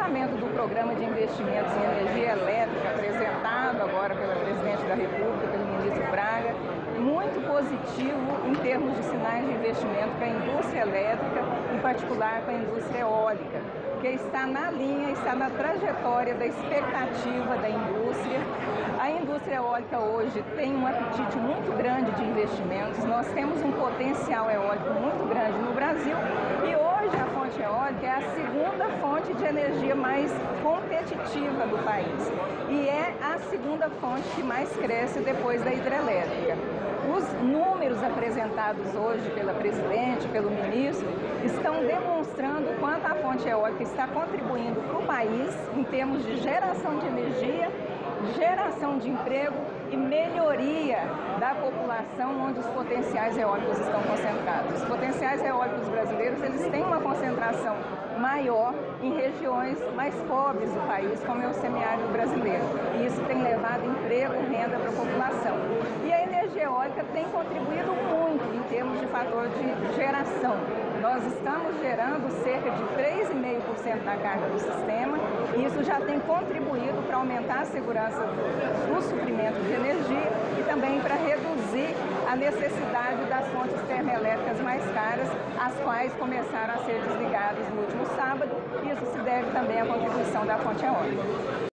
lançamento do Programa de Investimentos em Energia Elétrica, apresentado agora pela Presidente da República, pelo Ministro Braga, muito positivo em termos de sinais de investimento para a indústria elétrica, em particular para a indústria eólica, que está na linha, está na trajetória da expectativa da indústria. A indústria eólica hoje tem um apetite muito grande de investimentos, nós temos um potencial eólico muito grande no Brasil e hoje a fonte eólica é a segunda fonte de energia mais competitiva do país e é a segunda fonte que mais cresce depois da hidrelétrica. Os números apresentados hoje pela Presidente, pelo Ministro, estão demonstrando o quanto a fonte eólica está contribuindo para o país em termos de geração de energia, geração de emprego e melhoria da população onde os potenciais eólicos estão concentrados. Os potenciais eólicos brasileiros, eles têm uma concentração maior em regiões mais pobres do país, como é o semiárido brasileiro. E isso tem levado emprego e renda para a população. E a energia eólica tem contribuído muito em termos de fator de geração. Nós estamos gerando cerca de 3,5% da carga do sistema e isso já tem contribuído para aumentar a segurança do suprimento de energia e também para reduzir a necessidade das fontes termoelétricas mais caras, as quais começaram a ser desligadas no último sábado. Isso se deve também à contribuição da fonte eólica.